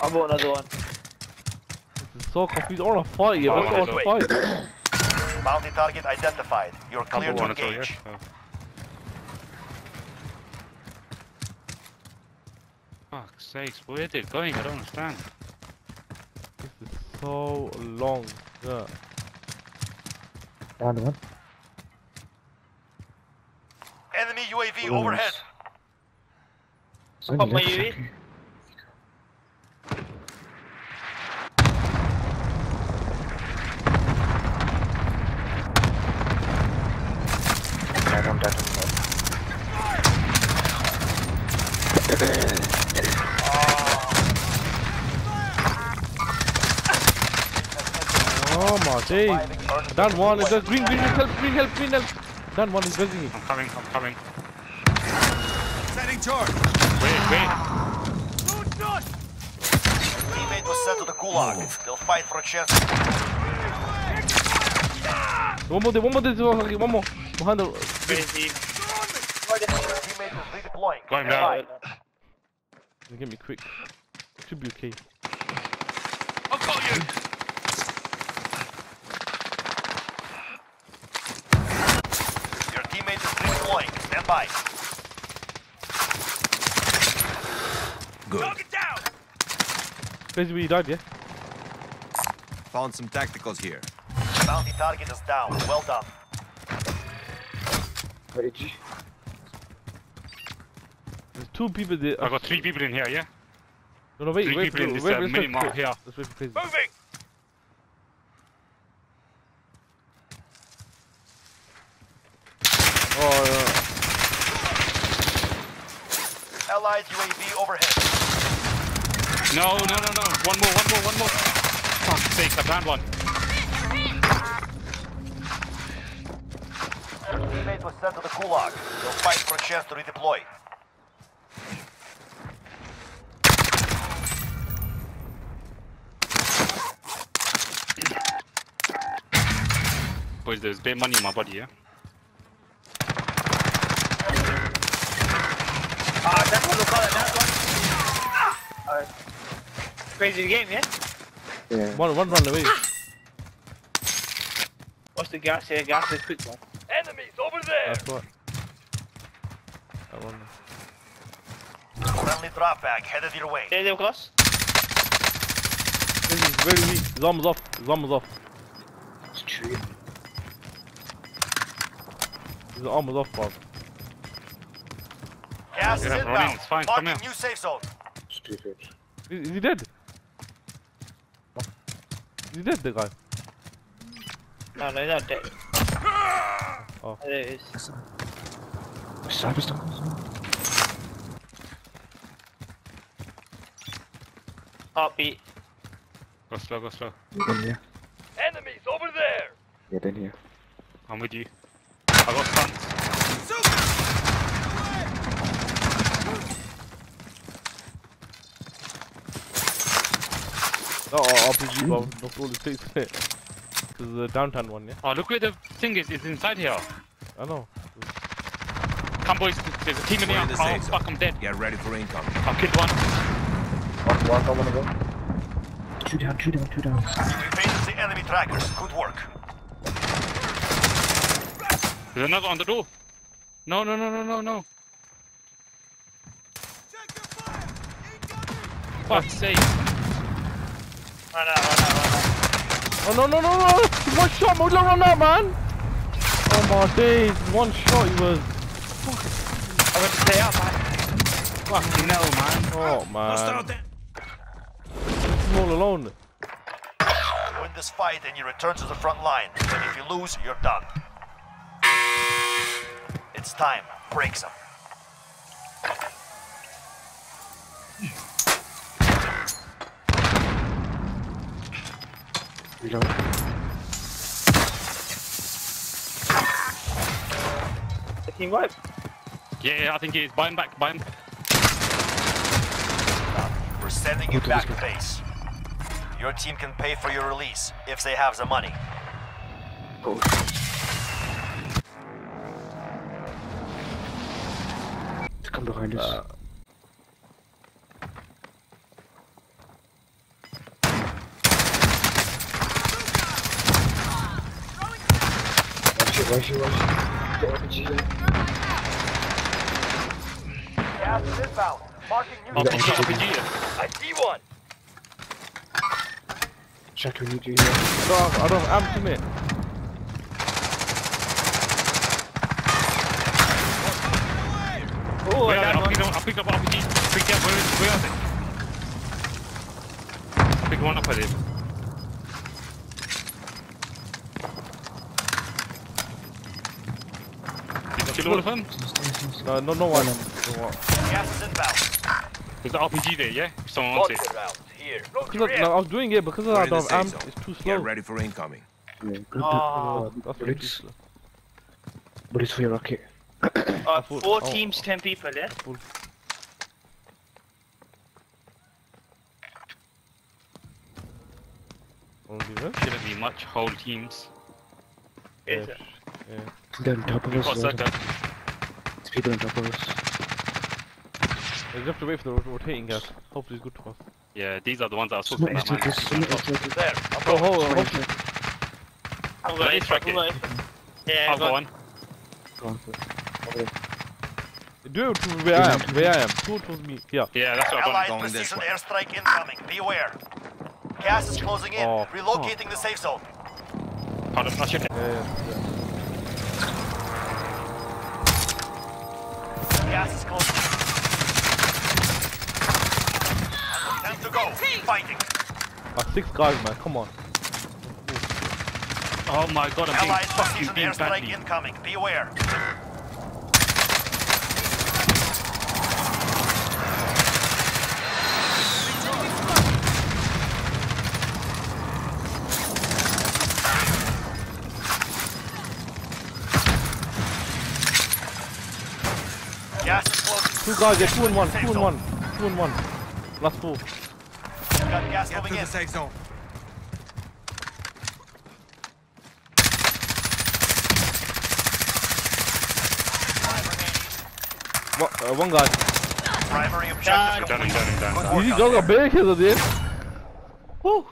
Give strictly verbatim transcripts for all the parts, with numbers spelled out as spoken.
I bought another one. This is so confused. I want to fight you. Let's go fight. Bounty target identified. You're clear to engage. Fuck's sakes, where are they going? I don't understand. This is so long. Yeah. Down one. Enemy U A V overhead. Pop my U A V. Oh my days. Down one. Is that green, green, help, green, help, green, help. Down one is building me. I'm coming, I'm coming. Setting charge. Wait, wait. Teammate was sent to the gulag. They'll fight for a chance. One more, one more, one more. Behind the. Crazy. Teammate is redeploying. Going down. Get me quick. Should be okay. I'll call you. Your teammate is redeploying. Stand by. Good. Target down. Basically, you died, yeah? Found some tacticals here. Bounty target is down. Well done. There's two people there. I got three people in here, yeah? No, no, wait, three wait people for in this wait, uh, wait, mini wait, mart wait. here. Let's wait for crazy. Moving. Oh, yeah. Allied U A V overhead. No, no, no, no. One more, one more, one more. Fuck's sake, I found one. Teammate was sent to the gulag. They'll fight for a chance to redeploy. Boys, there's bit money in my body, yeah? Ah, that's what look at that one. Alright. Crazy game, yeah? Yeah. One, one run away. What's the gas here? Gas is quick one. Enemies over there. That's what. That one. Friendly drop bag headed your way. There they cross. This is very weak. His arm is off. His arm is off. It's true. His arm is off, bro. Gas is Yeah, inbound. running, it's fine, come Marking here. new safe zone. Stupid. Is, is he dead? Is he dead, the guy? No, no, he's not dead. Oh. There it is. Cyberstar. Heartbeat. Go slow, go slow. In here. Enemies over there. Get in here. I'm with you. I got stuns. Oh, R P G, bro. Not all it takes. Because the downtown one, yeah? Oh, look where the thing is. It's inside here. I know. Come, boys. There's a team in here. in the Oh, safe fuck, I'm dead. Get ready for income. I've killed one. One, one, I wanna go. Two down, two down, two down. You evaded the enemy trackers. Good work. There's another on the door. No, no, no, no, no, no. Fuck's sake. Run out, run out, run out. Oh, no, no, no, no! One shot, man! Don't run out, man! Oh my days, one shot he was. I'm going to stay up, man. Fucking hell, man. Oh, man. He's all alone. Win this fight and you return to the front line. And if you lose, you're done. It's time. Break some. Reload. The team wipe. Yeah, yeah, I think he is. Buy him back, buy him. We're sending you back to base. Your team can pay for your release if they have the money. Oh. Come behind us. Uh, Rush you, rush you. The R P G. Gas is inbound. Marking new R P G, R P G. I see one. Check who need you I don't have, I don't have ammo to me. Oh, Where I are got they? one. I picked up, I picked up R P G. Pick up, where, where are they? I picked one up at it. Did you kill all of them? No, no, no one. No one. Gas is inbound. There's the R P G there, yeah? Someone wants it. Launcher rounds here. Look Because I, no, I was doing it because We're I in the don't have safe ammo. zone. It's too Get slow. ready for incoming. Yeah, good. Oh, uh, That's too bullets. slow. Bullets for your rocket. Uh, thought- four oh. teams, ten people, yeah? Only that? Shouldn't be much whole teams. Is Yeah. it? Yeah. They're on top of We've us. got There's circle. people on top of us. We just have to wait for the rot- rotating gas. Hopefully it's good to us. Yeah, these are the ones that I was Someone talking about, man. is someone is There. Oh, hold on, hopefully. I'm going Let's to track it. Yeah, I'll go go on. on. Go on, sir. Over there. Do it to where I am. Where I am. Do it towards me. Yeah. Yeah, that's what I've Allied done. going this precision way. airstrike incoming. Beware. Gas is closing in. Oh, Relocating the safe zone. Hold on, I'll shoot it. Yeah, yeah, yeah. Gas is closing in. Time to go. Fighting. Ah, six guys, man. Come on. Oh my god, I'm being Allied fucking precision being airstrike badly. incoming. Beware. Gas is closing. Two guys there. Two and one. Safe Two and zone. one. Two and one. Last four. Got gas Get moving to in. the safe zone. One, uh, one guy. Primary objective Done. Done, complete. done, done. Good You work see, out guys there. got barricades of this. Woo.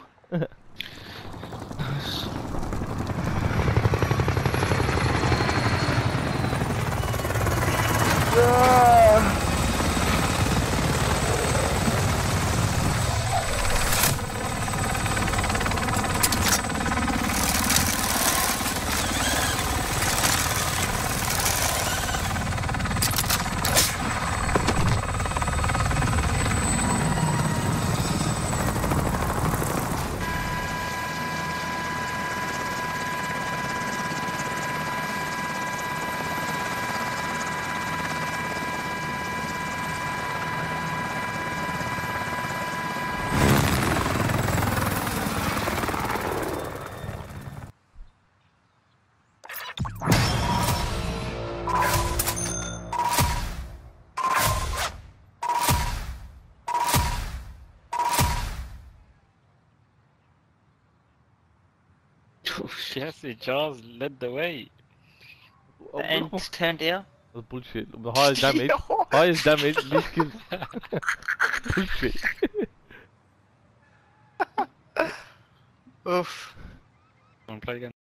Yes, it just led the way. The end's turned ill. That's bullshit. The highest damage. Highest damage. Least kills. Bullshit. Oof. Wanna play again?